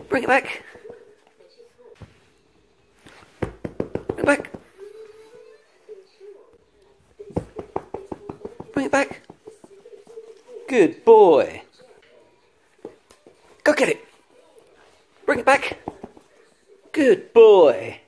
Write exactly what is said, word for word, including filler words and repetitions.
Bring it back. Bring it back. Bring it back. Good boy. Go get it. Bring it back. Good boy.